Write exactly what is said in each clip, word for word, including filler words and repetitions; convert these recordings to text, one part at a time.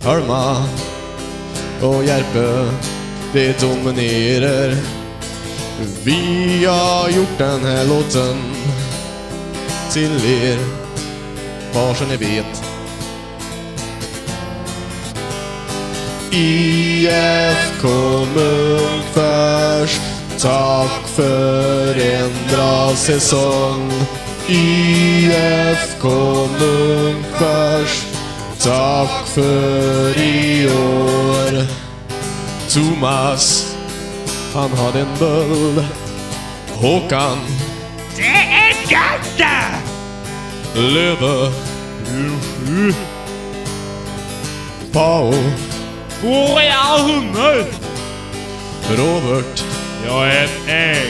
Hölma och Järpe, det dominerar. Vi har gjort den här låten till er, bara så ni vet. I F K Munkfors, tack för en bra säsong. I F K Munkfors, tack för i år. Thomas, han hade en böld. Håkan, det är Ganta! Löve, Pau, Hvor är hundar? Robert, Jag är ett ägg.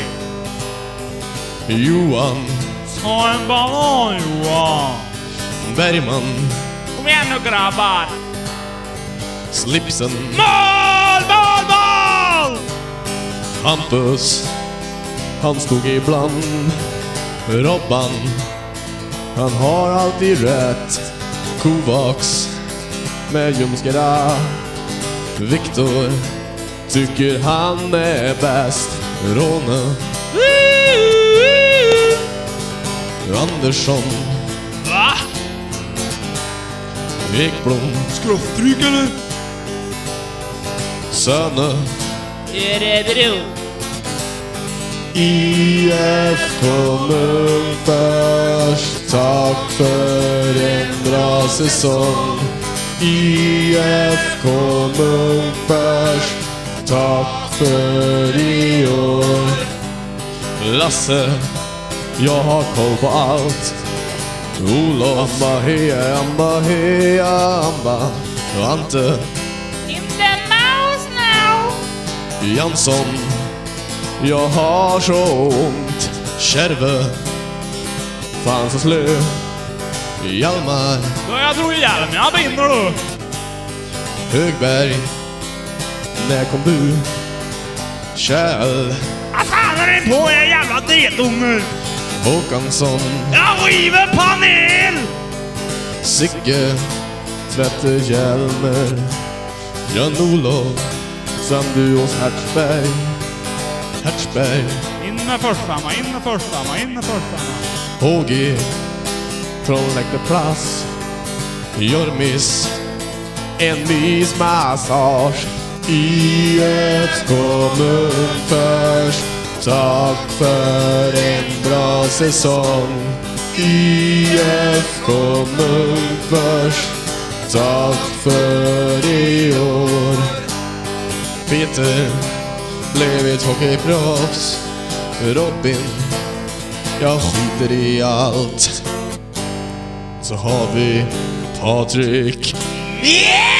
Johan, Ta en banan, Johan. Bergman, Kom igen nu, grabbar. Slipsen, Mål, mål, mål! Hampus, han stod ibland. Robban, han har alltid rätt. Kovacs med ljumskera. Viktor tycker han är bäst. Råne, Andersson, Va? Ekblom, Skroftryck eller? Söne, Örebro. I F K Munkfors, tack för en bra säsong. I F K Munkfors, tack för i år. Lasse, jag har koll på allt. Olof, amba heja, amba heja, amba. Ante, In the mouse now. Jansson, jag har så ont. Kärve, fan så slö. Hjalmar, Ja, jag tror ihjäl mig, jag vinner då. Högberg, när kom du? Kjell, Vad fan är det på er jävla detungar? Håkansson, Jag river panel! Sigge, Tvätterhjälmer, Jan-Olof, Sandus Hertzberg, Hertzberg, In med förstfamma, in med förstfamma, in med förstfamma. H G, från Läkterplats, Jormis, Envis massage. I F K Munkfors, tack för en bra säsong. I F K Munkfors, tack för i år. Peter blev ett hockeyproffs. Robin, jag skiter i allt. Så har vi Patrik. Yeah!